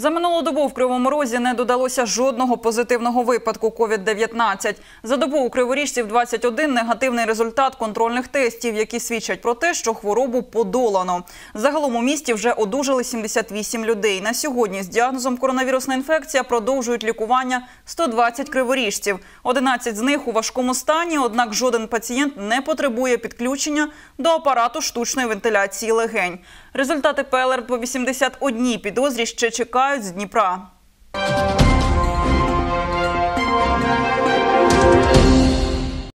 За минулу добу в Кривому Розі не додалося жодного позитивного випадку COVID-19. За добу у криворіжців 21 негативний результат контрольних тестів, які свідчать про те, що хворобу подолано. Загалом у місті вже одужали 78 людей. На сьогодні з діагнозом коронавірусна інфекція продовжують лікування 120 криворіжців. 11 з них у важкому стані, однак жоден пацієнт не потребує підключення до апарату штучної вентиляції легень. Результати ПЛР по 81 підозрі ще чекають з Дніпра.